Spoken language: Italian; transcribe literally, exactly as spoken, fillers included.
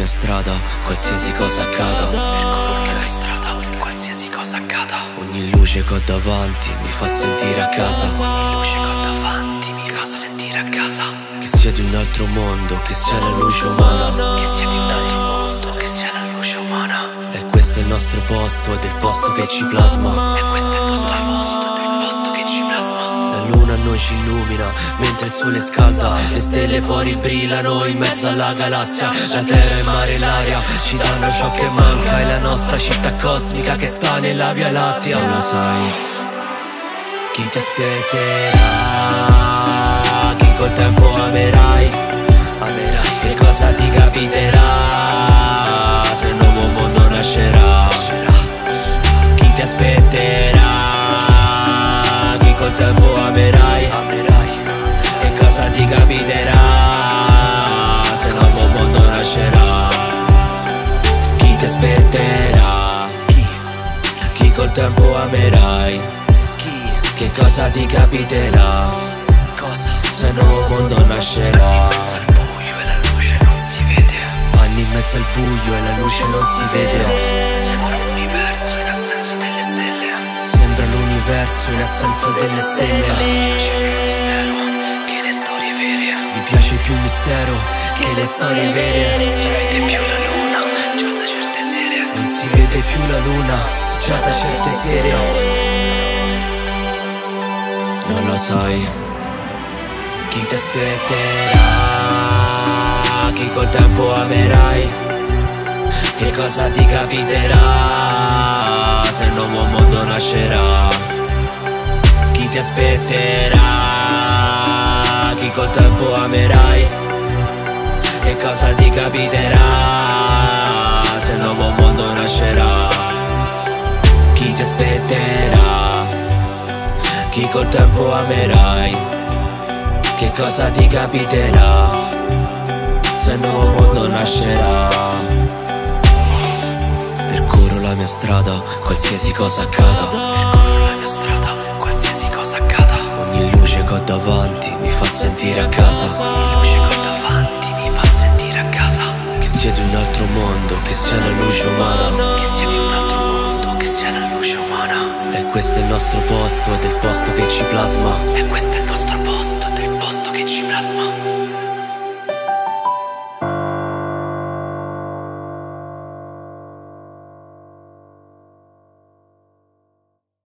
mia strada, qualsiasi cosa accada. Percorro la strada, qualsiasi cosa accada. Ogni luce che ho davanti mi fa sentire a casa. Ogni luce che ho davanti mi fa sentire a casa. Che sia di un altro mondo, che sia la luce umana. Che sia di un altro mondo, che sia la luce umana. E questo è il nostro posto, ed è il posto che ci plasma. E questo è il nostro posto, ed è il posto che ci plasma. La luna a noi ci illumina, mentre il sole scalda. Le stelle fuori brillano in mezzo alla galassia. La terra, il mare e l'aria ci danno ciò che manca. È la nostra città cosmica che sta nella Via Lattea. E lo sai chi ti aspetterà, chi col tempo amerai, Amerai, che cosa ti capiterà se il nuovo mondo nascerà. Chi ti aspetterà, chi col tempo amerai, amerai. che cosa ti capiterà se il nuovo mondo nascerà. Chi ti aspetterà, Chi? chi col tempo amerai, Chi? che cosa ti capiterà Cosa? se il nuovo mondo nascerà. Mezzo al buio e la luce non si vede. Anni in mezzo al buio e la luce non si vede. Sembra l'universo in assenza delle stelle. Sembra l'universo in assenza delle stelle. Mi piace più il mistero che le storie vere. Vi piace più il mistero che le storie vere. Non si vede più la luna già da certe sere. Non si vede più la luna già da certe sere. Non lo sai chi ti aspetterà, chi col tempo amerai, che cosa ti capiterà se il nuovo mondo nascerà. Chi ti aspetterà, chi col tempo amerai, che cosa ti capiterà se il nuovo mondo nascerà. Chi ti aspetterà, chi col tempo amerai, che cosa ti capiterà se il nuovo mondo nascerà. Percorro la mia strada, qualsiasi cosa accada. Percorro la mia strada, qualsiasi cosa accada. Ogni luce che ho davanti mi fa sentire a casa. Ogni luce che ho davanti mi fa sentire a casa. Che sia di un altro mondo, che sia la luce umana. Che sia di un altro mondo, che sia la luce umana. E questo è il nostro posto, ed è il posto che ci plasma. E questo è il nostro posto, ed è il posto che ci plasma.